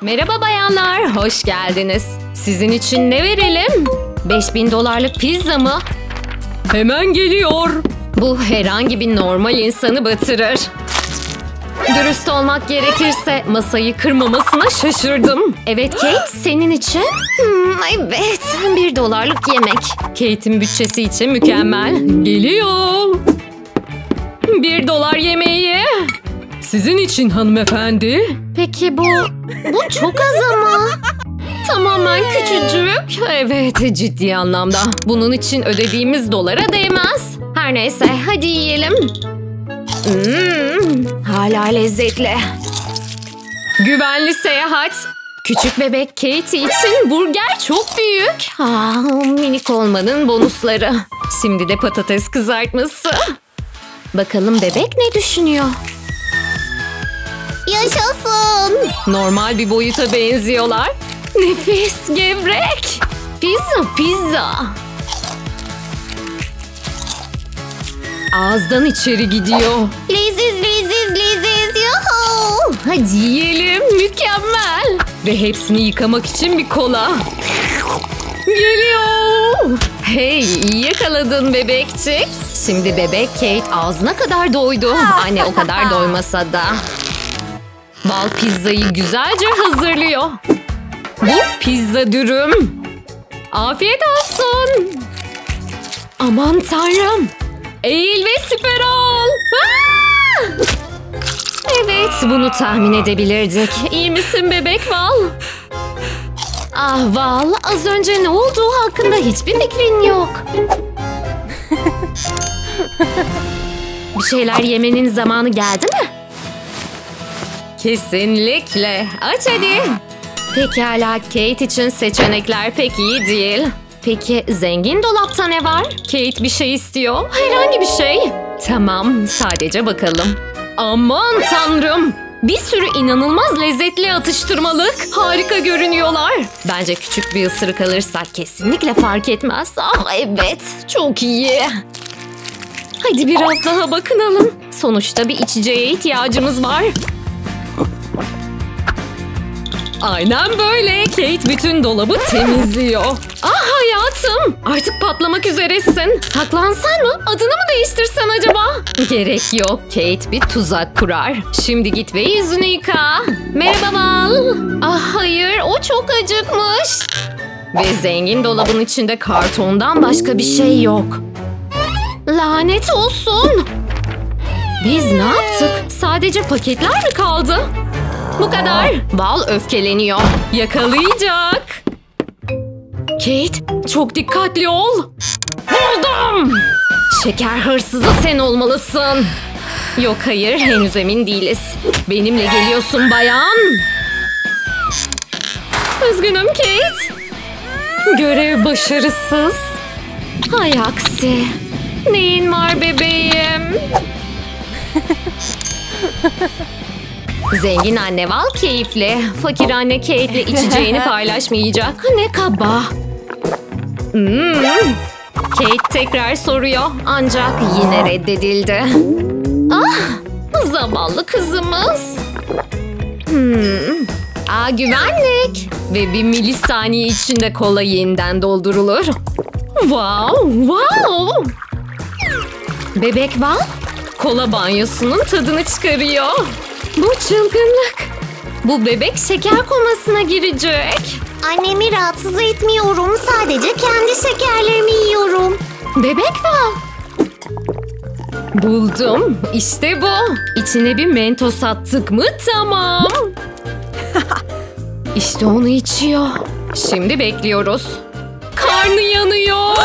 Merhaba bayanlar, hoş geldiniz. Sizin için ne verelim? 5000 dolarlık pizza mı? Hemen geliyor. Bu herhangi bir normal insanı batırır. Dürüst olmak gerekirse masayı kırmamasına şaşırdım. Evet Kate, senin için? Evet, 1 dolarlık yemek. Kate'in bütçesi için mükemmel. Geliyor. 1 dolar yemeği. Sizin için hanımefendi. Peki bu çok az ama. Tamamen küçücük. Evet, ciddi anlamda. Bunun için ödediğimiz dolara değmez. Her neyse, hadi yiyelim. Hala lezzetli. Güvenli seyahat. Küçük bebek Katie için burger çok büyük. Minik olmanın bonusları. Şimdi de patates kızartması. Bakalım bebek ne düşünüyor? Yaşasın. Normal bir boyuta benziyorlar. Nefis, gevrek. Pizza. Ağızdan içeri gidiyor. Leziz. Yuhu. Hadi yiyelim. Mükemmel. Ve hepsini yıkamak için bir kola. Geliyor. Hey, iyi yakaladın bebekçik. Şimdi bebek Kate ağzına kadar doydu. Anne o kadar doymasa da. Bal pizzayı güzelce hazırlıyor. Bu pizza dürüm. Afiyet olsun. Aman tanrım. Eğil ve siper ol. Evet, bunu tahmin edebilirdik. İyi misin bebek Val? Ah Val, az önce ne olduğu hakkında hiçbir fikrin yok. Bir şeyler yemenin zamanı geldi mi? Kesinlikle. Aç hadi. Pekala, Kate için seçenekler pek iyi değil. Peki zengin dolapta ne var? Kate bir şey istiyor. Herhangi bir şey. Tamam, sadece bakalım. Aman tanrım. Bir sürü inanılmaz lezzetli atıştırmalık. Harika görünüyorlar. Bence küçük bir ısırık alırsak kesinlikle fark etmez. Ah evet, çok iyi. Hadi biraz daha bakınalım. Sonuçta bir içeceğe ihtiyacımız var. Aynen böyle. Kate bütün dolabı temizliyor. Ah hayatım. Artık patlamak üzeresin. Saklansan mı? Adını mı değiştirsen acaba? Gerek yok. Kate bir tuzak kurar. Şimdi git ve yüzünü yıka. Merhaba Val. Ah hayır, o çok acıkmış. Ve zengin dolabın içinde kartondan başka bir şey yok. Lanet olsun. Biz ne yaptık? Sadece paketler mi kaldı? Bu kadar. Val öfkeleniyor. Yakalayacak. Kate, çok dikkatli ol. Buldum. Şeker hırsızı sen olmalısın. Yok hayır, henüz emin değiliz. Benimle geliyorsun bayan. Üzgünüm Kate. Görev başarısız. Hay aksi. Neyin var bebeğim? Zengin anne Val keyifli. Fakir anne Kate'le içeceğini paylaşmayacak. Ne kaba. Kate tekrar soruyor. Ancak yine reddedildi. Ah, zavallı kızımız. Güvenlik. Ve bir milisaniye içinde kola yeniden doldurulur. Wow. Bebek Val kola banyosunun tadını çıkarıyor. Bu çılgınlık. Bu bebek şeker komasına girecek. Annemi rahatsız etmiyorum. Sadece kendi şekerlerimi yiyorum. Bebek Val. Buldum. İşte bu. İçine bir mentos attık mı tamam. İşte onu içiyor. Şimdi bekliyoruz. Karnı yanıyor.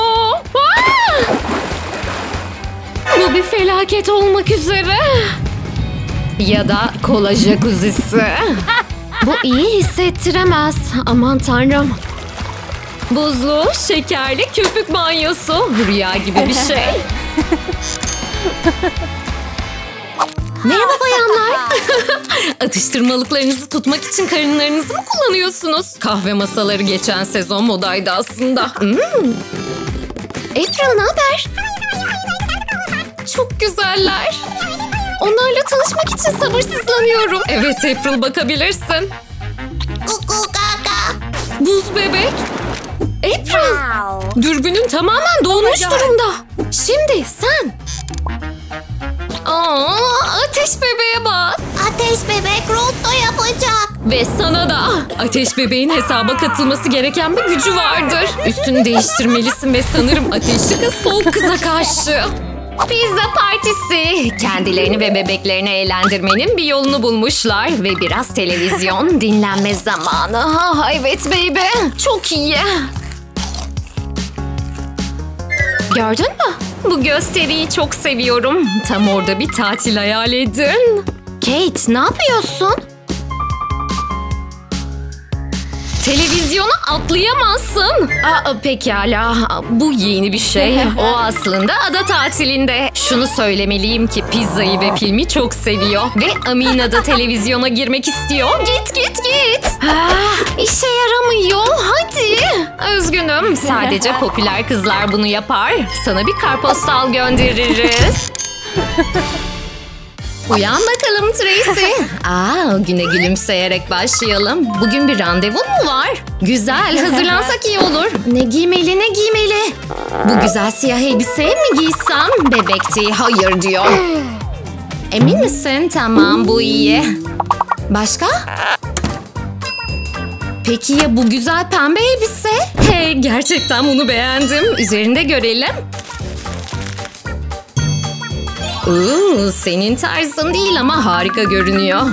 Bu bir felaket olmak üzere. Ya da kola jacuzzi. Bu iyi hissettiremez. Aman tanrım. Buzlu, şekerli köpük banyosu. Rüya gibi bir şey. Merhaba bayanlar. Atıştırmalıklarınızı tutmak için karınlarınızı mı kullanıyorsunuz? Kahve masaları geçen sezon modaydı aslında. April ne haber? Çok güzeller. Onlarla tanışmak için sabırsızlanıyorum. Evet April, bakabilirsin. Kuku kaka. Buz bebek. April. Dürbünün tamamen dolmuş durumda. Şimdi sen. Aa, ateş bebeğe bak. Ateş bebek rosto yapacak. Ve sana da. Ateş bebeğin hesaba katılması gereken bir gücü vardır. Üstünü değiştirmelisin ve sanırım ateşli kız soğuk kıza karşı. Pizza partisi. Kendilerini ve bebeklerini eğlendirmenin bir yolunu bulmuşlar. Ve biraz televizyon, dinlenme zamanı. Ah, evet baby. Çok iyi. Gördün mü? Bu gösteriyi çok seviyorum. Tam orada bir tatil hayal edin. Kate, ne yapıyorsun? Televizyonu atlayamazsın. Pekala. Bu yeni bir şey. O aslında ada tatilinde. Şunu söylemeliyim ki pizzayı ve filmi çok seviyor. Ve Amina da televizyona girmek istiyor. Git. İşe yaramıyor. Hadi. Üzgünüm. Sadece popüler kızlar bunu yapar. Sana bir kartpostal göndeririz. Uyan bakalım Tracy. Güne gülümseyerek başlayalım. Bugün bir randevun mu var? Güzel, hazırlansak iyi olur. Ne giymeli? Bu güzel siyah elbiseyi mi giysem? Bebekti, hayır diyor. Emin misin? Tamam, bu iyi. Başka? Peki ya bu güzel pembe elbise? Hey, gerçekten bunu beğendim. Üzerinde görelim. Senin tarzın değil ama harika görünüyor.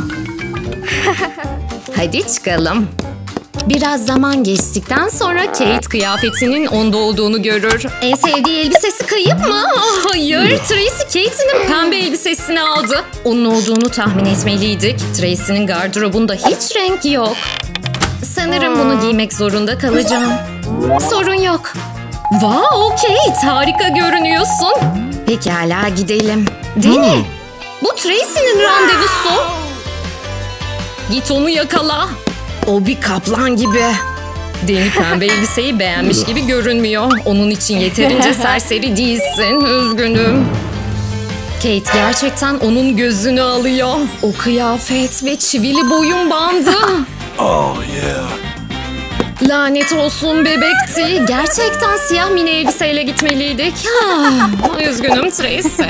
Hadi çıkalım. Biraz zaman geçtikten sonra Kate kıyafetinin onda olduğunu görür. En sevdiği elbisesi kayıp mı? Hayır, Tracy Kate'nin pembe elbisesini aldı. Onun olduğunu tahmin etmeliydik. Tracy'nin gardırobunda hiç renk yok. Sanırım bunu giymek zorunda kalacağım. Sorun yok. Wow, Kate, harika görünüyorsun. Pekala, gidelim. Deni, bu Tracy'nin randevusu. Git onu yakala. O bir kaplan gibi. Deni pembe elbiseyi beğenmiş gibi görünmüyor. Onun için yeterince serseri değilsin. Üzgünüm. Kate gerçekten onun gözünü alıyor. O kıyafet ve çivili boyun bandı. Oh yeah. Lanet olsun bebekti. Gerçekten siyah mini elbiseyle gitmeliydik. Üzgünüm Tracy.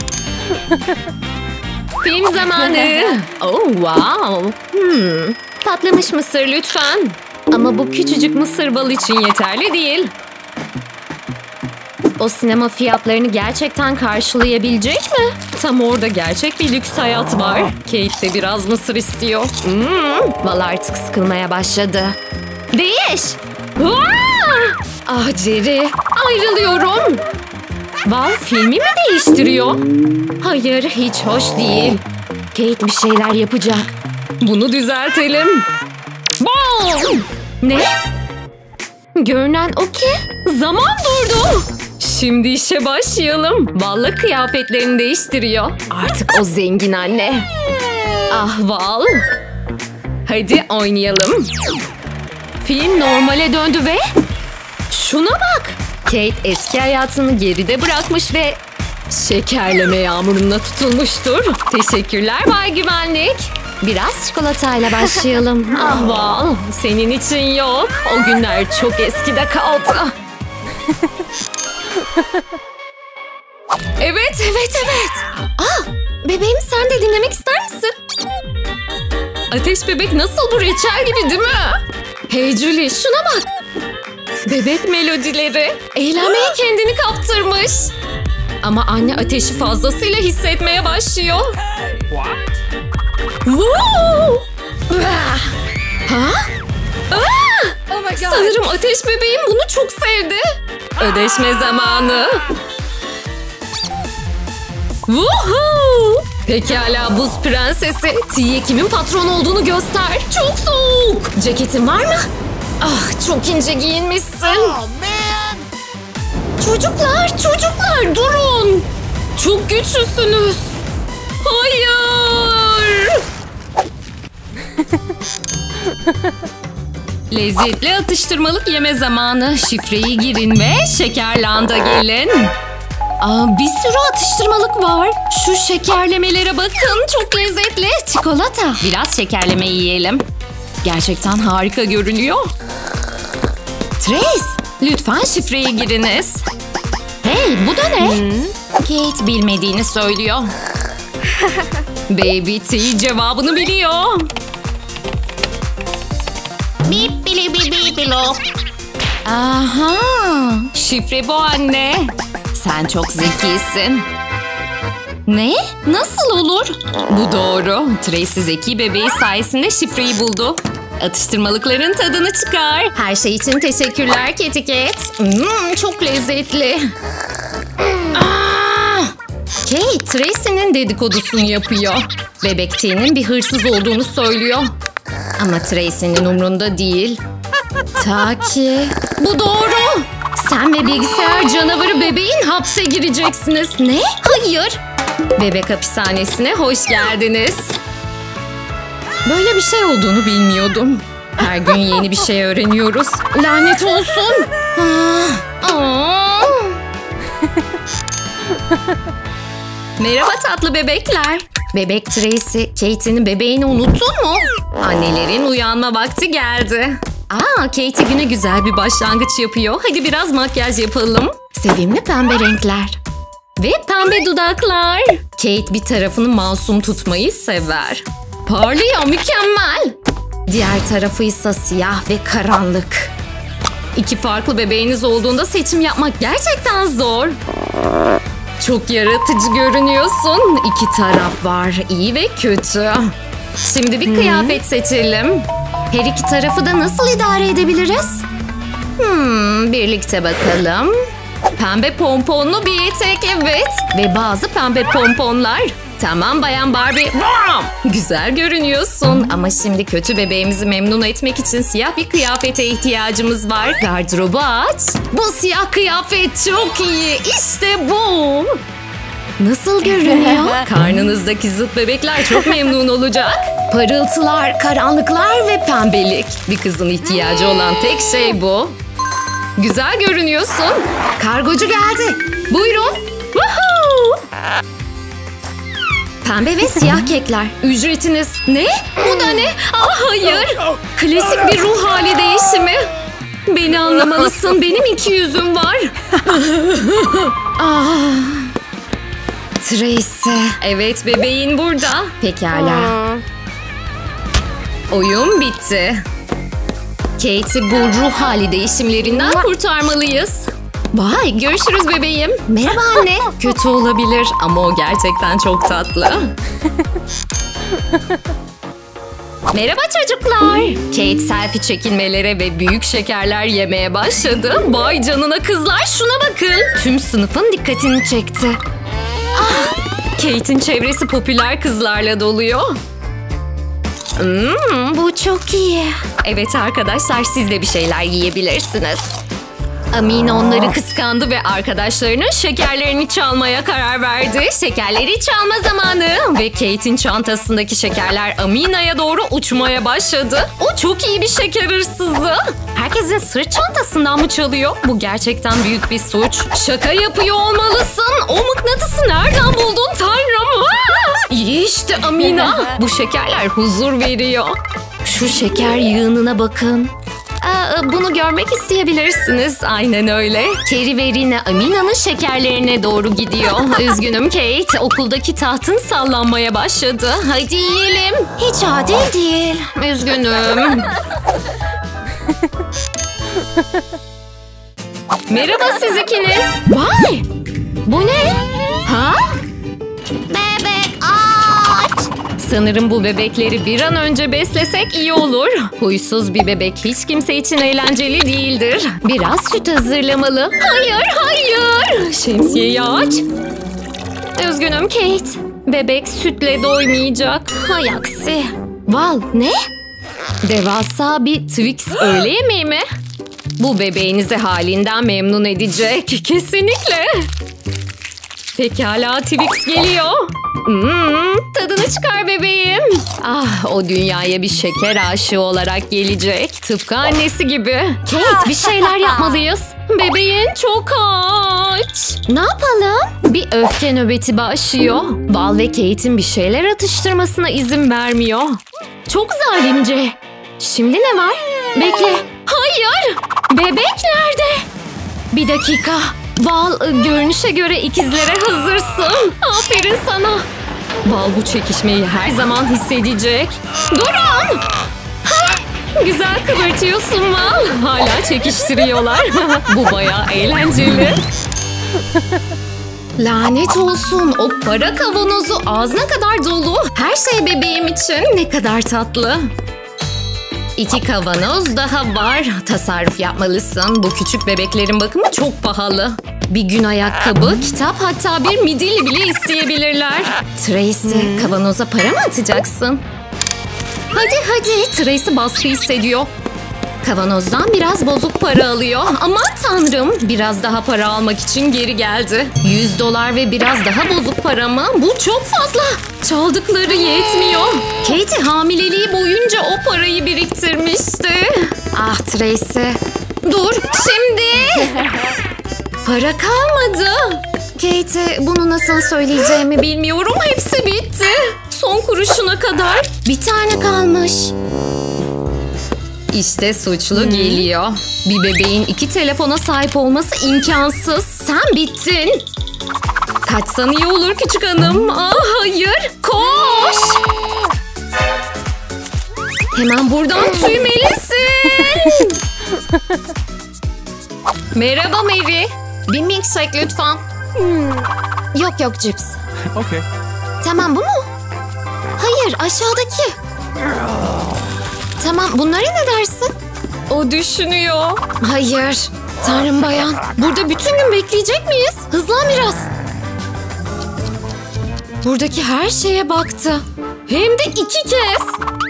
Film zamanı. Oh wow. Patlamış mısır lütfen. Ama bu küçücük mısır balı için yeterli değil. O sinema fiyatlarını gerçekten karşılayabilecek mi? Tam orada gerçek bir lüks hayat var. Kate de biraz mısır istiyor. Val artık sıkılmaya başladı. Değiş! Jerry, ayrılıyorum. Val filmi mi değiştiriyor? Hayır, hiç hoş değil. Kate bir şeyler yapacak. Bunu düzeltelim. Bom! Ne? Görünen o ki zaman durdu. Şimdi işe başlayalım. Val'la kıyafetlerini değiştiriyor. Artık o zengin anne. Val. Hadi oynayalım. Film normale döndü ve... Şuna bak. Kate eski hayatını geride bırakmış ve... şekerleme yağmuruna tutulmuştur. Teşekkürler Bay Güvenlik. Biraz çikolatayla başlayalım. Val, senin için yok. O günler çok eskide kaldı. Evet. Bebeğim, sen de dinlemek ister misin? Ateş bebek nasıl bu reçel gibi değil mi? Hey Julie, şuna bak. Bebek melodileri. Eğlenmeye kendini kaptırmış. Ama anne ateşi fazlasıyla hissetmeye başlıyor. Sanırım ateş bebeğim bunu çok sevdi. Ödeşme zamanı. Pekala buz prensesi. T'ye kimin patron olduğunu göster. Çok soğuk. Ceketin var mı? Çok ince giyinmişsin. Çocuklar durun. Çok güçlüsünüz. Hayır. Lezzetli atıştırmalık yeme zamanı. Şifreyi girin ve şekerlanda gelin. Bir sürü atıştırmalık var. Şu şekerlemelere bakın. Çok lezzetli. Çikolata. Biraz şekerleme yiyelim. gerçekten harika görünüyor. Trace, lütfen şifreyi giriniz. Hey, bu da ne? Kate bilmediğini söylüyor. Baby T cevabını biliyor. Bip bili bip bilo. Aha, şifre bu anne. Sen çok zekisin. Ne? Nasıl olur? Bu doğru. Tracy zeki bebeği sayesinde şifreyi buldu. Atıştırmalıkların tadını çıkar. Her şey için teşekkürler Kitty Cat. Çok lezzetli. Kate, Tracy'nin dedikodusunu yapıyor. Bebek T'nin bir hırsız olduğunu söylüyor. Ama Tracy'nin umrunda değil. Ta ki... Bu doğru. Sen ve bilgisayar canavarı bebeğin hapse gireceksiniz. Ne? Hayır. Bebek hapishanesine hoş geldiniz. Böyle bir şey olduğunu bilmiyordum. Her gün yeni bir şey öğreniyoruz. Lanet olsun. Merhaba tatlı bebekler. Bebek Tracy, Kate'in bebeğini unuttun mu? Annelerin uyanma vakti geldi. Katie güne güzel bir başlangıç yapıyor. Hadi biraz makyaj yapalım. Sevimli pembe renkler. Ve pembe dudaklar. Kate bir tarafını masum tutmayı sever. Parlıyor, mükemmel. Diğer tarafı ise siyah ve karanlık. İki farklı bebeğiniz olduğunda seçim yapmak gerçekten zor. Çok yaratıcı görünüyorsun. İki taraf var, iyi ve kötü. Şimdi bir kıyafet seçelim. Her iki tarafı da nasıl idare edebiliriz? Birlikte bakalım. Pembe pomponlu bir etek, evet. Ve bazı pembe pomponlar. Tamam Bayan Barbie. Güzel görünüyorsun. Ama şimdi kötü bebeğimizi memnun etmek için siyah bir kıyafete ihtiyacımız var. Gardırobu aç. Bu siyah kıyafet çok iyi. İşte bu. Nasıl görünüyor? Karnınızdaki zıt bebekler çok memnun olacak. Parıltılar, karanlıklar ve pembelik. Bir kızın ihtiyacı olan tek şey bu. Güzel görünüyorsun. Kargocu geldi. Buyurun. Woohoo! Pembe ve siyah kekler. Ücretiniz ne? Bu da ne? Hayır. Klasik bir ruh hali değişimi. Beni anlamalısın. Benim iki yüzüm var. Tracy. Evet, bebeğin burada. Pekala. Oyun bitti. Kate'i bu ruh hali değişimlerinden kurtarmalıyız. Vay, görüşürüz bebeğim. Merhaba anne. Kötü olabilir ama o gerçekten çok tatlı. Merhaba çocuklar. Kate selfie çekilmelere ve büyük şekerler yemeye başladı. Vay canına kızlar, şuna bakın. Tüm sınıfın dikkatini çekti. Kate'in çevresi popüler kızlarla doluyor. Bu çok iyi. Evet arkadaşlar, siz de bir şeyler yiyebilirsiniz. Amina onları kıskandı ve arkadaşlarının şekerlerini çalmaya karar verdi. Şekerleri çalma zamanı. Ve Kate'in çantasındaki şekerler Amina'ya doğru uçmaya başladı. O çok iyi bir şeker hırsızı. Herkesin sırt çantasından mı çalıyor? Bu gerçekten büyük bir suç. Şaka yapıyor olmalısın. O mıknatısı nereden buldun tanrım? İyi işte Amina. Bu şekerler huzur veriyor. Şu şeker yığınına bakın. Bunu görmek isteyebilirsiniz. Aynen öyle. Carrie ve Rina Amina'nın şekerlerine doğru gidiyor. Üzgünüm Kate. Okuldaki tahtın sallanmaya başladı. Hadi yiyelim. Hiç adil değil. Üzgünüm. Merhaba siz ikiniz. Vay! Bu ne? Bebek aç. Sanırım bu bebekleri bir an önce beslesek iyi olur. Huysuz bir bebek hiç kimse için eğlenceli değildir. Biraz süt hazırlamalı. Hayır. Şemsiyeyi aç. Üzgünüm Kate. Bebek sütle doymayacak. Hay aksi. Val ne? Devasa bir Twix öğle yemeği mi? Bu bebeğinizi halinden memnun edecek. Kesinlikle. Pekala Twix geliyor. Tadını çıkar bebeğim. O dünyaya bir şeker aşığı olarak gelecek. Tıpkı annesi gibi. Kate bir şeyler yapmalıyız. Bebeğin çok aç. Ne yapalım? Bir öfke nöbeti başlıyor. Val ve Kate'in bir şeyler atıştırmasına izin vermiyor. Çok zalimce. Şimdi ne var? Bekle. Hayır! Bebek nerede? Bir dakika. Bal, görünüşe göre ikizlere hazırsın. Aferin sana. Bal bu çekişmeyi her zaman hissedecek. Durun! Güzel kıvırtıyorsun Bal. Hala çekiştiriyorlar. Bu bayağı eğlenceli. Lanet olsun. O para kavanozu ağzına kadar dolu. Her şey bebeğim için. Ne kadar tatlı. 2 kavanoz daha var. Tasarruf yapmalısın. Bu küçük bebeklerin bakımı çok pahalı. Bir gün ayakkabı, kitap, hatta bir midilli bile isteyebilirler. Tracy, kavanoza para mı atacaksın? Hadi. Tracy baskı hissediyor. Kavanozdan biraz bozuk para alıyor. Aman tanrım, biraz daha para almak için geri geldi. $100 ve biraz daha bozuk para mı? Bu çok fazla. Çaldıkları yetmiyor. Katie hamileliği boyunca o parayı biriktirmişti. Ah Tracy. Dur şimdi. Para kalmadı. Katie, bunu nasıl söyleyeceğimi bilmiyorum. Hepsi bitti. Son kuruşuna kadar. Bir tane kalmış. İşte suçlu geliyor. Bir bebeğin 2 telefona sahip olması imkansız. Sen bittin. Kaçsan iyi olur küçük hanım. Ah hayır. Koş. Hemen buradan tüymelisin. Merhaba Mary. Bir milkshake lütfen. Yok cips. Okay. Tamam, bu mu? Hayır, aşağıdaki. Tamam, bunlara ne dersin? O düşünüyor. Hayır. Tanrım bayan. Burada bütün gün bekleyecek miyiz? Hızlan biraz. Buradaki her şeye baktı. Hem de 2 kez.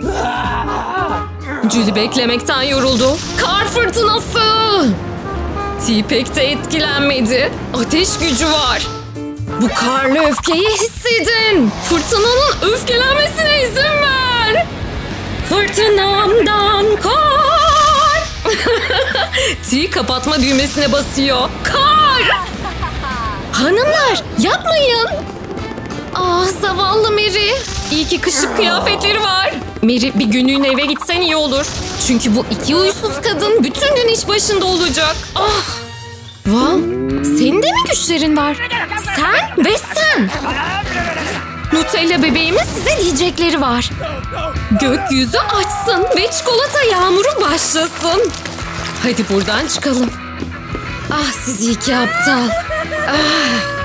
Julie beklemekten yoruldu. Kar fırtınası. T-Pek de etkilenmedi. Ateş gücü var. Bu karlı öfkeyi hissedin. Fırtınanın öfkelenmesine izin ver. Fırtınamdan kar. T kapatma düğmesine basıyor. Kar. Hanımlar yapmayın. Ah zavallı Mary. İyi ki kışlık kıyafetleri var. Mary, bir günlüğüne eve gitsen iyi olur. Çünkü bu 2 uysuz kadın bütün gün iş başında olacak. Ah. Val, senin de mi güçlerin var? Sen ve sen. Nutella bebeğimin size diyecekleri var. Gökyüzü açsın ve çikolata yağmuru başlasın. Hadi buradan çıkalım. Ah siz iki aptal. Ah.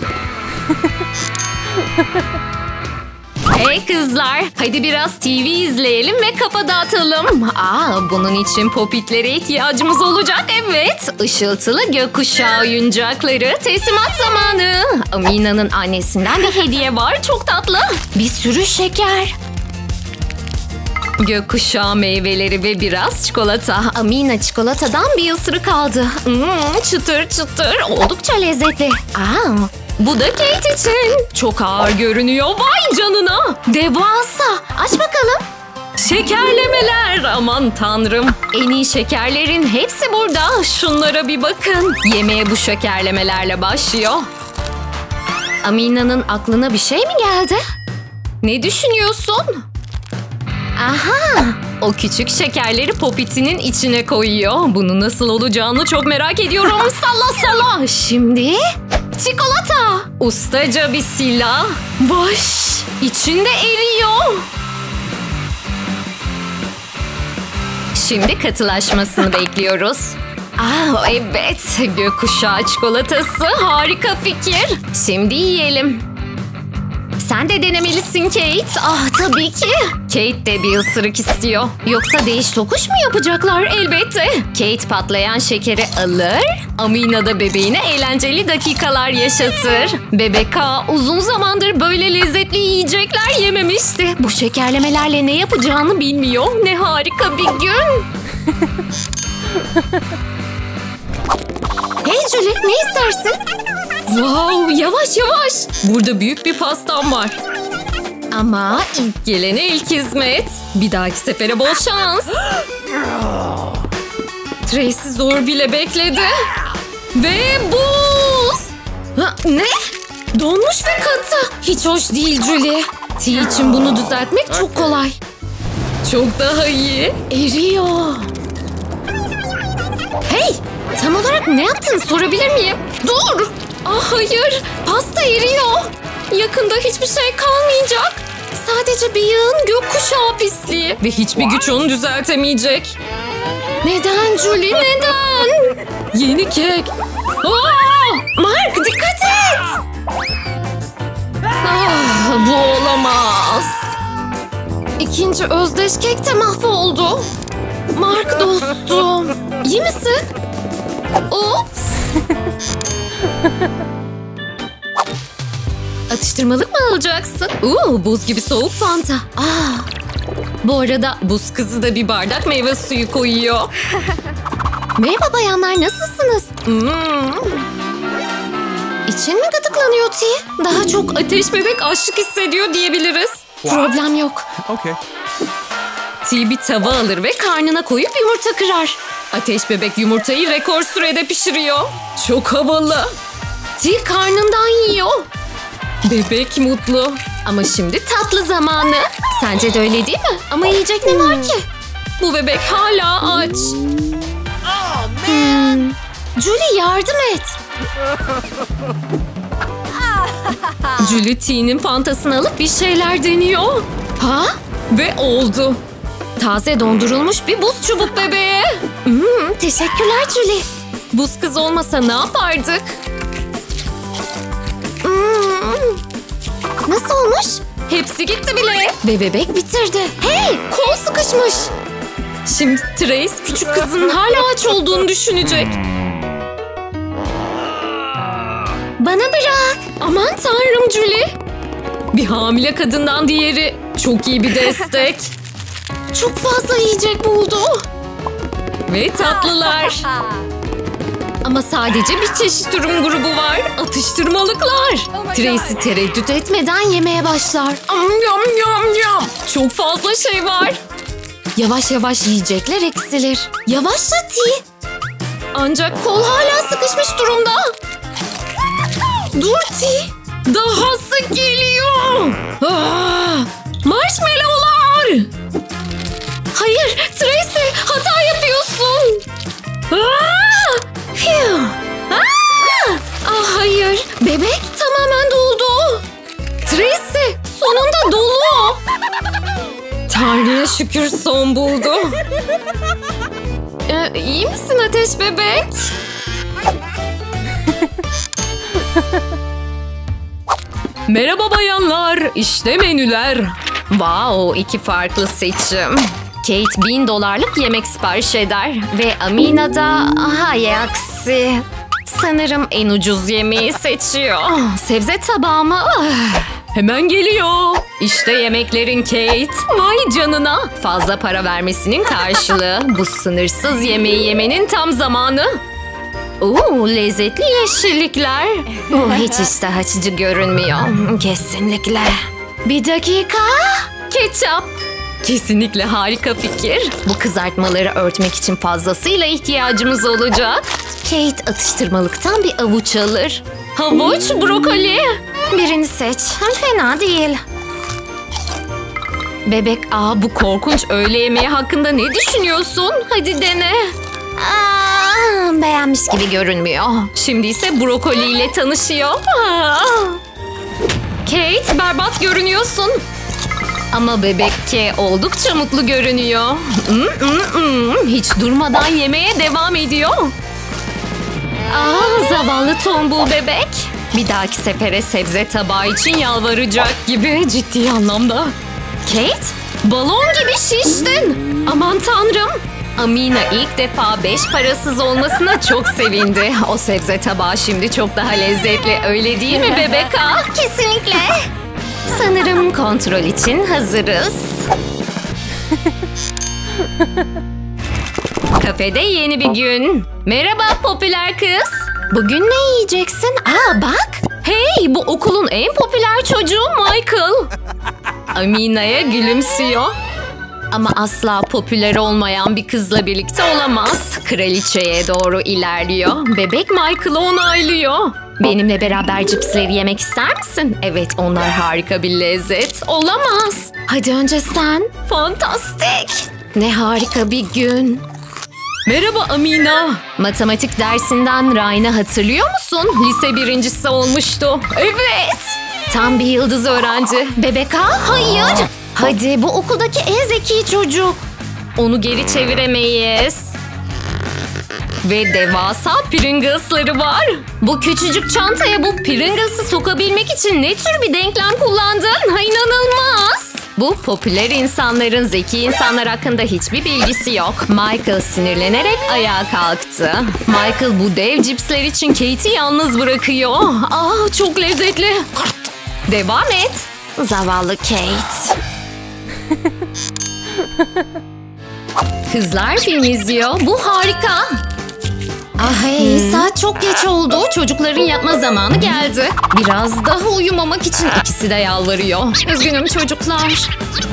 Hey kızlar, hadi biraz TV izleyelim ve kafa dağıtalım. Bunun için popitlere ihtiyacımız olacak, evet. Işıltılı gökkuşağı oyuncakları, teslimat zamanı. Amina'nın annesinden bir hediye var, çok tatlı. Bir sürü şeker. Gökkuşağı meyveleri ve biraz çikolata. Amina çikolatadan bir ısırık aldı. Çıtır çıtır, oldukça lezzetli. Bu da Kate için. Çok ağır görünüyor. Vay canına. Devasa. Aç bakalım. Şekerlemeler. Aman tanrım. En iyi şekerlerin hepsi burada. Şunlara bir bakın. Yemeğe bu şekerlemelerle başlıyor. Amina'nın aklına bir şey mi geldi? Ne düşünüyorsun? Aha. O küçük şekerleri popitinin içine koyuyor. Bunun nasıl olacağını çok merak ediyorum. Salla salla. Şimdi... çikolata. Ustaca bir silah. Baş. İçinde eriyor. Şimdi katılaşmasını bekliyoruz. Evet. Gökkuşağı çikolatası harika fikir. Şimdi yiyelim. Sen de denemelisin Kate. Tabii ki. Kate de bir ısırık istiyor. Yoksa değiş tokuş mu yapacaklar? Elbette. Kate patlayan şekeri alır. Amina da bebeğine eğlenceli dakikalar yaşatır. Bebek uzun zamandır böyle lezzetli yiyecekler yememişti. Bu şekerlemelerle ne yapacağını bilmiyor. Ne harika bir gün. Hey Julie, ne istersin? Wow, yavaş yavaş. Burada büyük bir pastam var. Ama ilk gelene ilk hizmet. Bir dahaki sefere bol şans. Tracy zor bile bekledi. Ve buz. Ne? Donmuş ve katı. Hiç hoş değil Julie. Tea için bunu düzeltmek çok kolay. Çok daha iyi. Eriyor. Hey! Tam olarak ne yaptın sorabilir miyim? Dur! Ah hayır! Pasta eriyor. Yakında hiçbir şey kalmayacak. Sadece bir yığın gökkuşağı pisliği. Ve hiçbir güç onu düzeltemeyecek. Neden Julie, neden? Yeni kek. Aa! Mark dikkat et! Ah, bu olamaz. İkinci özdeş kek de mahvoldu. Mark dostum. İyi misin? Ops. Atıştırmalık mı alacaksın? Buz gibi soğuk Fanta. Bu arada buz kızı da bir bardak meyve suyu koyuyor. Merhaba bayanlar, nasılsınız? İçin mi gıdıklanıyor T? Daha çok ateş bebek açlık hissediyor diyebiliriz. Problem yok. Okay. T bir tava alır ve karnına koyup yumurta kırar. Ateş bebek yumurtayı rekor sürede pişiriyor. Çok havalı. T karnından yiyor. Bebek mutlu. Ama şimdi tatlı zamanı. Sence de öyle değil mi? Ama yiyecek ne var ki? Bu bebek hala aç. Julie yardım et. Julie T'nin fantasını alıp bir şeyler deniyor. Ve oldu. Taze dondurulmuş bir buz çubuk bebeğe. Teşekkürler Julie. Buz kız olmasa ne yapardık? Nasıl olmuş? Hepsi gitti bile. Ve bebek bitirdi. Hey, kol sıkışmış. Şimdi Trace küçük kızın hala aç olduğunu düşünecek. Bana bırak. Aman tanrım Julie. Bir hamile kadından diğeri çok iyi bir destek. Çok fazla yiyecek buldu. Ve tatlılar. Ama sadece bir çeşit ürün grubu var. Atıştırmalıklar. Tracy tereddüt etmeden yemeye başlar. Çok fazla şey var. Yavaş yavaş yiyecekler eksilir. Yavaşça T. Ancak kol hala sıkışmış durumda. Dur T. Dahası geliyor. Marshmallowlar. Hayır Tracy, hata yapıyorsun. Hayır, bebek tamamen doldu. Tracy, sonunda dolu. Tanrı'ya şükür son buldu. İyi misin ateş bebek? Merhaba bayanlar, işte menüler. Wow, 2 farklı seçim. Kate $1000 yemek sipariş eder ve Amina da hay aksi. Sanırım en ucuz yemeği seçiyor. Sebze tabağı mı? Hemen geliyor. İşte yemeklerin Kate. Vay canına. Fazla para vermesinin karşılığı. Bu sınırsız yemeği yemenin tam zamanı. Lezzetli yeşillikler. Hiç iştah açıcı görünmüyor. Kesinlikle. Bir dakika. Ketçap. Kesinlikle harika fikir. Bu kızartmaları örtmek için fazlasıyla ihtiyacımız olacak. Kate atıştırmalıktan bir avuç alır. Havuç, brokoli. Birini seç. Fena değil. Bebek, bu korkunç öğle yemeği hakkında ne düşünüyorsun? Hadi dene. Beğenmiş gibi görünmüyor. Şimdi ise brokoli ile tanışıyor. Kate, berbat görünüyorsun. Ama bebek oldukça mutlu görünüyor. Hiç durmadan yemeye devam ediyor. Zavallı tombul bebek. Bir dahaki sefere sebze tabağı için yalvaracak gibi, ciddi anlamda. Kate, balon gibi şiştin. Aman tanrım. Amina ilk defa 5 parasız olmasına çok sevindi. O sebze tabağı şimdi çok daha lezzetli, öyle değil mi bebek? Kesinlikle. Sanırım kontrol için hazırız. Kafede yeni bir gün. Merhaba popüler kız. Bugün ne yiyeceksin? Bak. Hey, bu okulun en popüler çocuğu Michael. Amina'ya gülümsüyor. Ama asla popüler olmayan bir kızla birlikte olamaz. Kraliçeye doğru ilerliyor. Bebek Michael'ı onaylıyor. Benimle beraber cipsleri yemek ister misin? Evet, onlar harika bir lezzet. Olamaz. Hadi önce sen. Fantastik. Ne harika bir gün. Merhaba Amina. Matematik dersinden Ryan'ı hatırlıyor musun? Lise birincisi olmuştu. Evet. Tam bir yıldız öğrenci. Bebek ha? Hayır. Hadi bu okuldaki en zeki çocuk. Onu geri çeviremeyiz. Ve devasa Pringles'ları var. Bu küçücük çantaya bu Pringles'ı sokabilmek için ne tür bir denklem kullandın? Ha, inanılmaz. Bu popüler insanların zeki insanlar hakkında hiçbir bilgisi yok. Michael sinirlenerek ayağa kalktı. Michael bu dev cipsler için Kate'i yalnız bırakıyor. Ah, çok lezzetli. Devam et. Zavallı Kate. Kızlar film izliyor. Bu harika. Ah hey, saat çok geç oldu. Çocukların yatma zamanı geldi. Biraz daha uyumamak için ikisi de yalvarıyor. Üzgünüm çocuklar.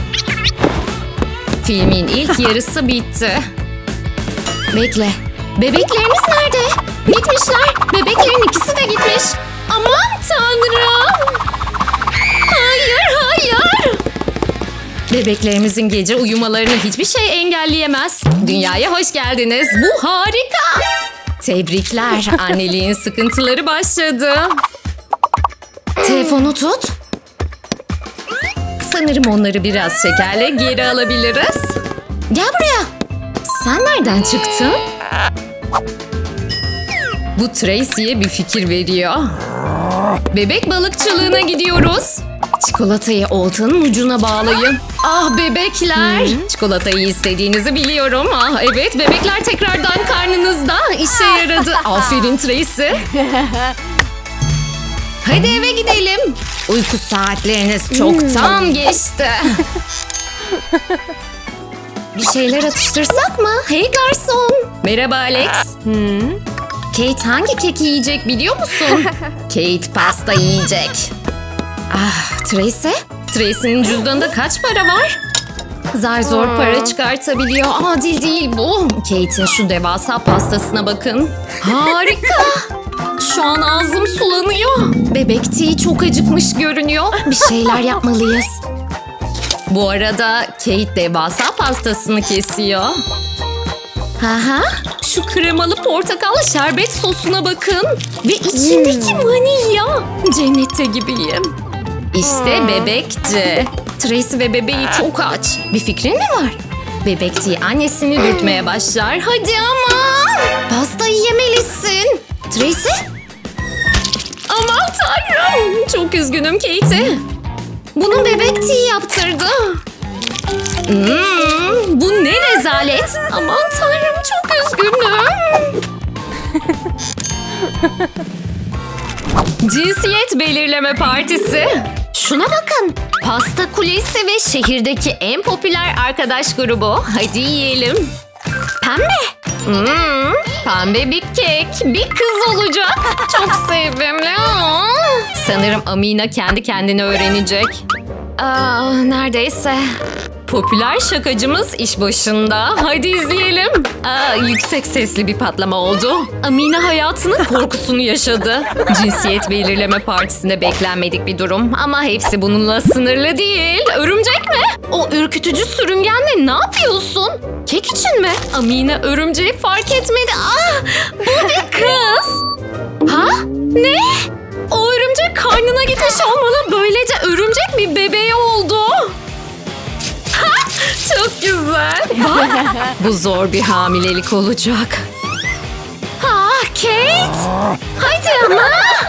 Filmin ilk yarısı bitti. Bekle. Bebeklerimiz nerede? Gitmişler. Bebeklerin ikisi de gitmiş. Aman tanrım. Hayır, hayır. Bebeklerimizin gece uyumalarını hiçbir şey engelleyemez. Dünyaya hoş geldiniz. Bu harika. Tebrikler. Anneliğin sıkıntıları başladı. Telefonu tut. Sanırım onları biraz şekerle geri alabiliriz. Gel buraya. Sen nereden çıktın? Bu Tracy'ye bir fikir veriyor. Bebek balıkçılığına gidiyoruz. Çikolatayı oltanın ucuna bağlayın. Ah bebekler. Çikolatayı istediğinizi biliyorum. Ah evet, bebekler tekrardan karnınızda. İşe yaradı. Aferin Tracy. Hadi eve gidelim. Uyku saatleriniz çoktan geçti. Bir şeyler atıştırsak mı? Hey garson. Merhaba Alex. Kate hangi keki yiyecek biliyor musun? Kate pasta yiyecek. Ah Tracy? Tracy'nin cüzdanında kaç para var? Zar zor para çıkartabiliyor. Adil değil bu. Kate'in şu devasa pastasına bakın. Harika. Şu an ağzım sulanıyor. Bebek T çok acıkmış görünüyor. Bir şeyler yapmalıyız. Bu arada Kate devasa pastasını kesiyor. Aha. Şu kremalı portakal şerbet sosuna bakın. Ve içindeki vanilya. Cennette gibiyim. İşte bebekti. Tracy ve bebeği çok aç. Bir fikrin mi var? Bebekti annesini dürtmeye başlar. Hadi ama. Pastayı yemelisin. Tracy? Aman tanrım. Çok üzgünüm Katie. Bunu Bebekti yaptırdı. Bu ne rezalet. Aman tanrım, çok üzgünüm. Cinsiyet belirleme partisi. Şuna bakın. Pasta kulesi ve şehirdeki en popüler arkadaş grubu. Hadi yiyelim. Pembe. Pembe bir kek. Bir kız olacak. Çok sevimli. Sanırım Amina kendi kendine öğrenecek. Neredeyse. Popüler şakacımız iş başında. Hadi izleyelim. Yüksek sesli bir patlama oldu. Amina hayatının korkusunu yaşadı. Cinsiyet belirleme partisinde beklenmedik bir durum. Ama hepsi bununla sınırlı değil. Örümcek mi? O ürkütücü sürüngenle ne yapıyorsun? Kek için mi? Amina örümceği fark etmedi. Bu bir kız. Ha? Ne? O örümcek karnına gitmiş olmalı. Böylece örümcek bir bebeği oldu. Çok güzel. Bu zor bir hamilelik olacak. Kate. Hadi ama.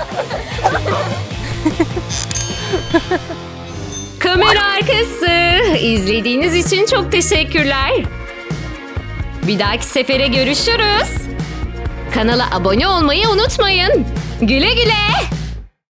Kamera arkası. İzlediğiniz için çok teşekkürler. Bir dahaki sefere görüşürüz. Kanala abone olmayı unutmayın. Güle güle.